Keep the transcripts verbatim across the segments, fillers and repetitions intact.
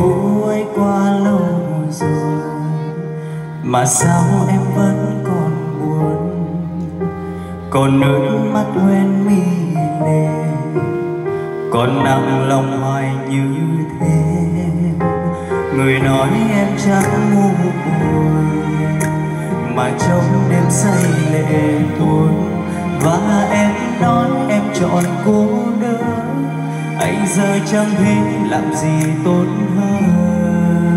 cũ ấy qua lâu rồi mà sao em vẫn còn buồn, còn nước mắt hoen mi nề, còn nặng lòng hoài như thế. Người nói em chẳng ngu buồn mà trong đêm say lệ tuôn, và em nói em chọn cô đơn, anh giờ chẳng biết làm gì tốt hơn.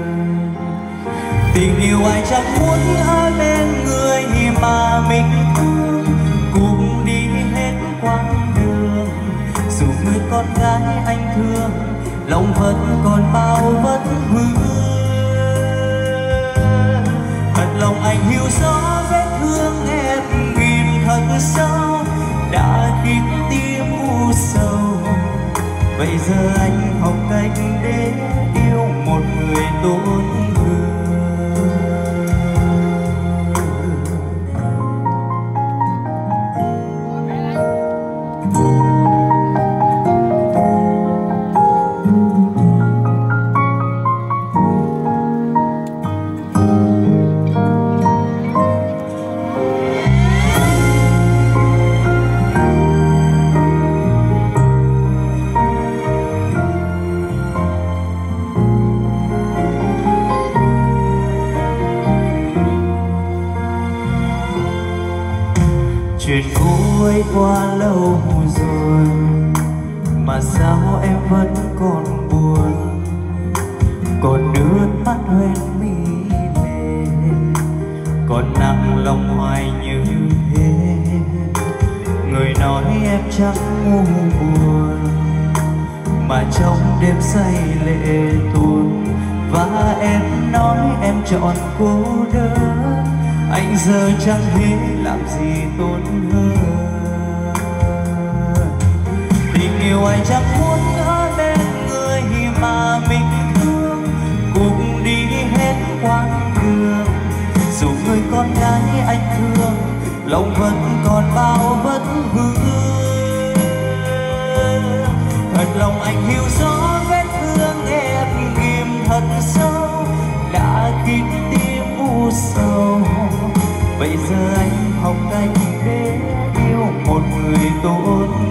Tình yêu ai chẳng muốn ở bên người mà mình thương, cùng đi hết quãng đường. Dù người con gái anh thương, lòng vẫn còn bao vất vương. Thật lòng anh hiểu rõ vết thương em ghim thật sâu, đã khiến tim u sầu. Bây giờ anh học cách để yêu một người tốt hơn. Chuyện cũ ấy qua lâu rồi mà sao em vẫn còn buồn, còn nước mắt hoen mi nề, còn nặng lòng hoài như thế. Người nói em chẳng ngu buồn mà trong đêm say lệ tuôn, và em nói em chọn cô đơn, anh giờ chẳng biết làm gì tốt hơn. Tình yêu anh chẳng muốn ở bên người mà mình thương, cùng đi hết quãng đường. Dù người con gái anh thương, lòng vẫn còn bao vất vương. Thật lòng anh hiểu rõ vết thương em ghim thật sâu, đã khiến tim u sầu. Bây giờ anh học cách để yêu một người tốt hơn.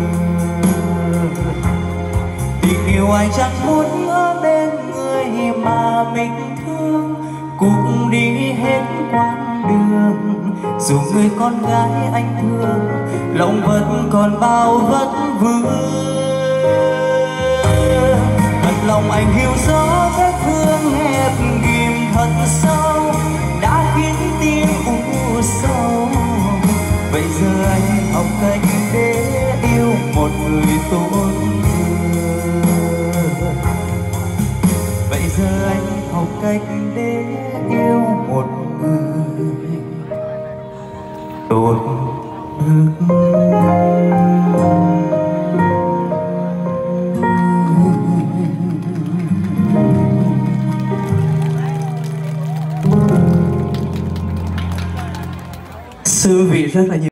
Tình yêu ai chẳng muốn ở bên người mà mình thương, cùng đi hết quãng đường. Dù người con gái anh thương, lòng vẫn còn bao vất vương. Thật lòng anh hiểu rõ vết thương hẹp ghim thật sâu, đã khiến tim u sầu. Bây giờ anh học cách để yêu một người tốt hơn. Bây giờ anh học cách để yêu một người tốt hơn. Sư vị rất là nhiều.